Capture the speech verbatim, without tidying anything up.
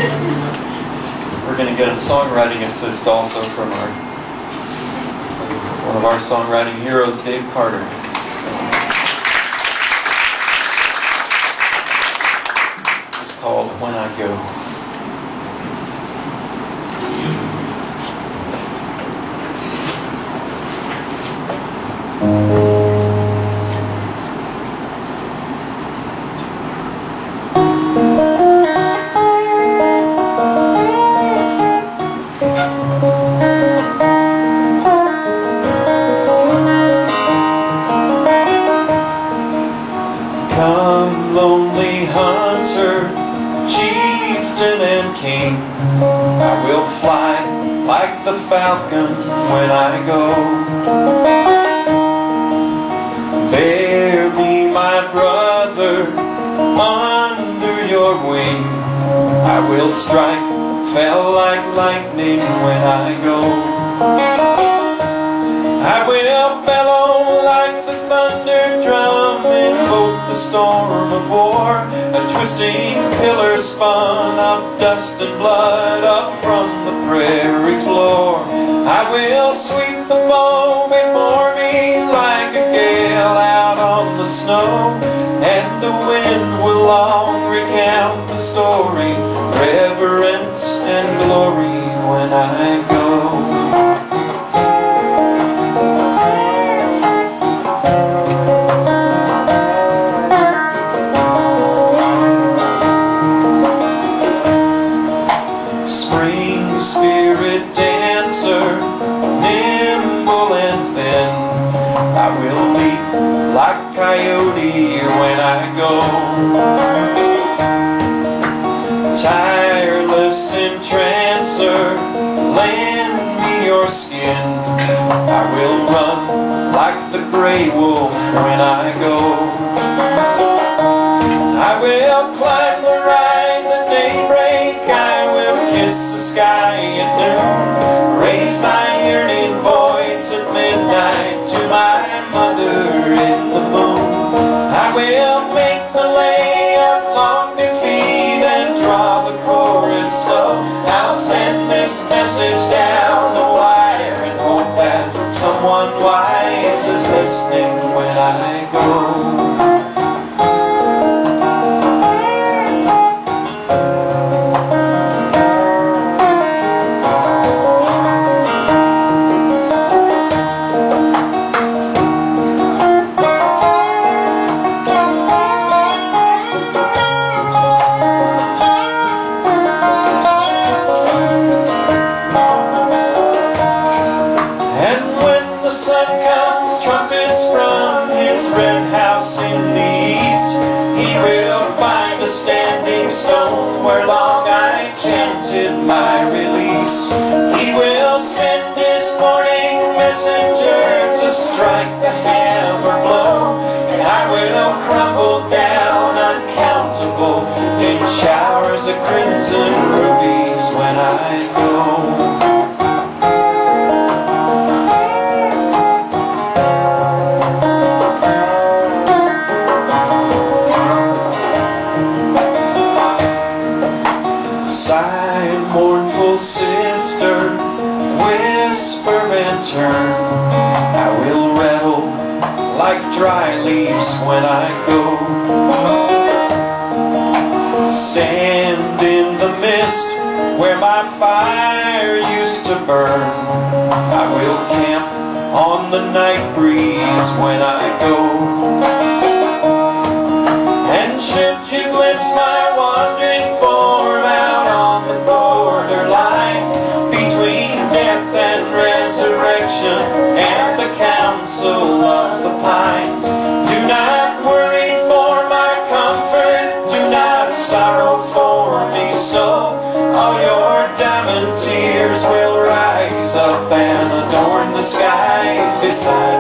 We're going to get a songwriting assist also from our one of our songwriting heroes, Dave Carter. It's called When I Go. Come, lonely hunter, chieftain and king, I will fly like the falcon when I go. Bear me, my brother, under your wing, I will strike, fell like lightning when I go. I will bellow like the thunder drum, invoke the storm of war, a twisting pillar spun of dust and blood up from the prairie floor. I will sweep the foam before me like a gale out on the snow, and the wind will long recount the story, reverence and glory when I go. Spring spirit dancer, nimble and thin, I will leap like coyote when I go. Tireless entrancer, lend me your skin, I will run like the gray wolf when I go. I will climb the rise at daybreak, I will kiss the sky at noon, raise my yearning voice at midnight to my mother in the moon. I will make the lay of long defeat and draw the chorus slow. I'll send this message down the wire and hope that someone wise is listening when I go. The sun comes, trumpets from his red house in the east, he will find a standing stone where long I chanted my release. He will send his morning messenger to strike the hammer blow, and I will crumble down uncountable in showers of crimson rubies when I go. Sigh, mournful sister, whisper and turn, I will rattle like dry leaves when I go. Stand in the mist where my fire used to burn, I will camp on the night breeze when I go. And should you glimpse my wandering form out on the borderline between death and resurrection and the council of the pines, do not worry for my comfort, do not sorrow for me so. All your diamond tears will rise up and adorn the skies beside